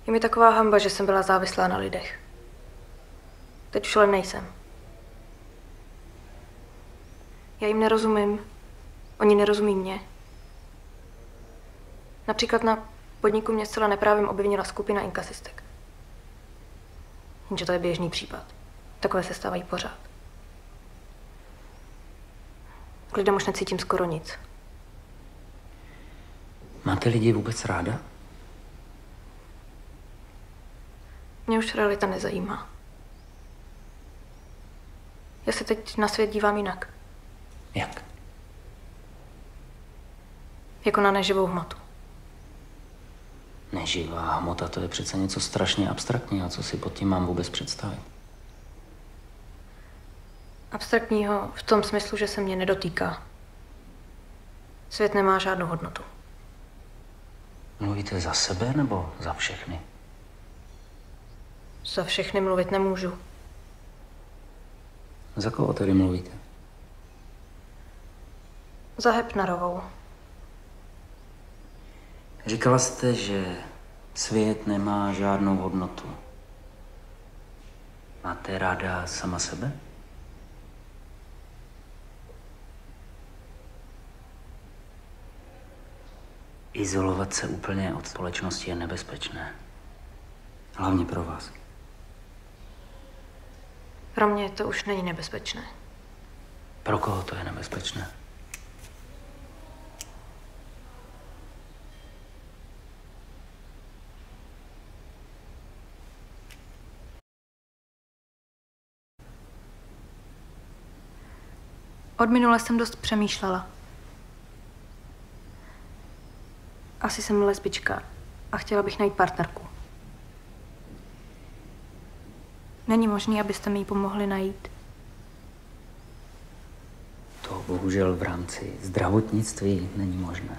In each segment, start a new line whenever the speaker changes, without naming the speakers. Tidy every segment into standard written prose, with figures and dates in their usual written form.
Je mi taková hanba, že jsem byla závislá na lidech. Teď už ale nejsem. Já jim nerozumím. Oni nerozumí mě. Například na podniku mě zcela neprávem obvinila skupina inkasistek. Jenže to je běžný případ. Takové se stávají pořád. K lidem už necítím skoro nic.
Máte lidi vůbec ráda?
Mě už realita nezajímá. Já se teď na svět dívám jinak.
Jak?
Jako na neživou hmotu.
Neživá hmota, to je přece něco strašně abstraktního. Co si pod tím mám vůbec představit?
Abstraktního v tom smyslu, že se mě nedotýká. Svět nemá žádnou hodnotu.
Mluvíte za sebe nebo za všechny?
Za všechny mluvit nemůžu.
Za koho tedy mluvíte?
Za Hepnarovou.
Říkala jste, že svět nemá žádnou hodnotu. Máte ráda sama sebe? Izolovat se úplně od společnosti je nebezpečné. Hlavně pro vás.
Pro mě to už není nebezpečné.
Pro koho to je nebezpečné?
Od minule jsem dost přemýšlela. Asi jsem lesbička a chtěla bych najít partnerku. Není možné, abyste mi ji pomohli najít.
To bohužel v rámci zdravotnictví není možné.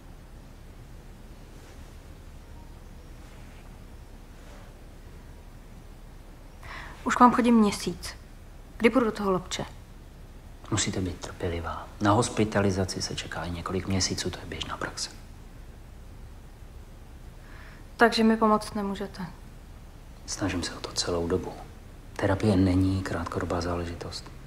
Už k vám chodím měsíc. Kdy půjdu do toho lobče?
Musíte být trpělivá. Na hospitalizaci se čeká i několik měsíců, to je běžná praxe.
Takže mi pomoct nemůžete.
Snažím se o to celou dobu. Terapie není krátkodobá záležitost.